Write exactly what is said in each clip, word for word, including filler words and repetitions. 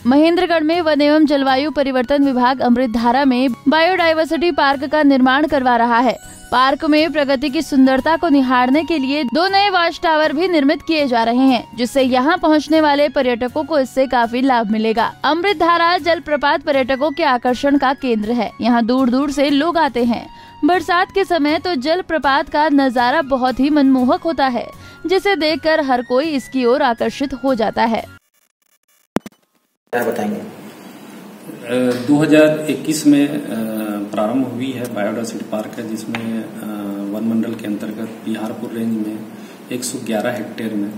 महेंद्रगढ़ में वन एवं जलवायु परिवर्तन विभाग अमृतधारा में बायोडायवर्सिटी पार्क का निर्माण करवा रहा है। पार्क में प्रकृति की सुंदरता को निहारने के लिए दो नए वॉच टावर भी निर्मित किए जा रहे हैं, जिससे यहाँ पहुँचने वाले पर्यटकों को इससे काफी लाभ मिलेगा। अमृतधारा जलप्रपात पर्यटकों के आकर्षण का केंद्र है। यहाँ दूर दूर से लोग आते हैं। बरसात के समय तो जलप्रपात का नजारा बहुत ही मनमोहक होता है, जिसे देखकर हर कोई इसकी ओर आकर्षित हो जाता है। क्या बताएंगे? दो हज़ार इक्कीस में प्रारंभ हुई है बायोडायवर्सिटी पार्क है, जिसमें वन मंडल के अंतर्गत बिहारपुर रेंज में एक सौ ग्यारह हेक्टेयर में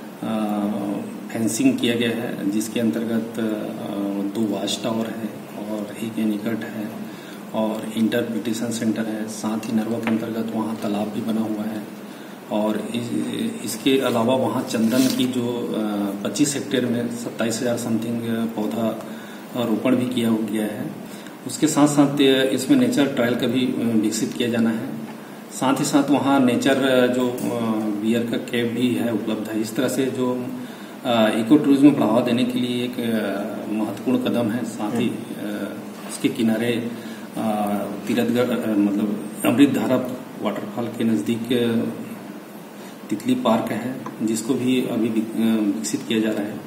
फेंसिंग किया गया है, जिसके अंतर्गत दो वॉच टावर है और एक एनीकट है और इंटरप्रिटेशन सेंटर है। साथ ही नरवा के अंतर्गत वहाँ तालाब भी बना हुआ है और इस, इसके अलावा वहाँ चंदन की जो पच्चीस हेक्टेयर में सत्ताईस हजार समथिंग पौधा रोपण भी किया गया है। उसके साथ साथ इसमें नेचर ट्रायल का भी विकसित किया जाना है। साथ ही साथ वहाँ नेचर जो बियर का कैब भी है उपलब्ध है। इस तरह से जो इको टूरिज्म को बढ़ावा देने के लिए एक महत्वपूर्ण कदम है। साथ ही उसके किनारे तीरथगढ़ मतलब अमृतधारा वाटरफॉल के नजदीक तितली पार्क है, जिसको भी अभी विकसित किया जा रहा है।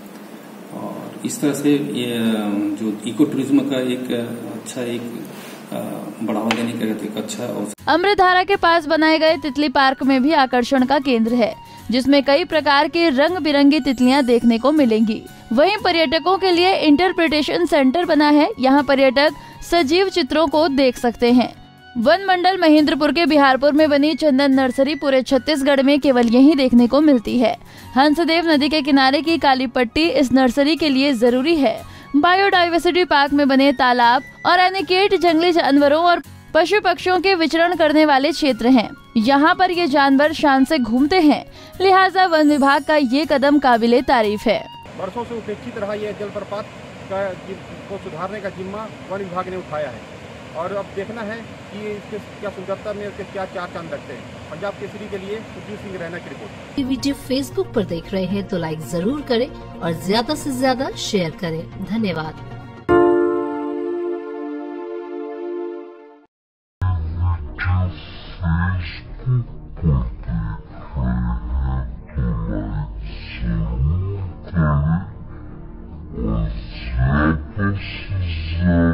और इस तरह से ये जो इको टूरिज्म का एक अच्छा एक बढ़ावा देने का एक अच्छा अवसर। अमृतधारा के पास बनाए गए तितली पार्क में भी आकर्षण का केंद्र है, जिसमें कई प्रकार की रंग बिरंगी तितलियां देखने को मिलेंगी। वहीं पर्यटकों के लिए इंटरप्रिटेशन सेंटर बना है। यहाँ पर्यटक सजीव चित्रों को देख सकते हैं। वन मंडल महेंद्रपुर के बिहारपुर में बनी चंदन नर्सरी पूरे छत्तीसगढ़ में केवल यहीं देखने को मिलती है। हंसदेव नदी के किनारे की काली पट्टी इस नर्सरी के लिए जरूरी है। बायोडायवर्सिटी पार्क में बने तालाब और एनीकेट जंगली जानवरों और पशु पक्षियों के विचरण करने वाले क्षेत्र हैं। यहाँ पर ये जानवर शान से घूमते हैं, लिहाजा वन विभाग का ये कदम काबिले तारीफ है। वर्षों से उपेक्षित रहा यह जलप्रपात का को सुधारने का जिम्मा वन विभाग ने उठाया है और अब देखना है कि इसके क्या सुंदरता में इसके क्या चार चांद लगते हैं। पंजाब केसरी के लिए सुजीत सिंह रैना की रिपोर्ट। ये वीडियो फेसबुक पर देख रहे हैं तो लाइक जरूर करें और ज्यादा से ज्यादा शेयर करें। धन्यवाद। Yeah.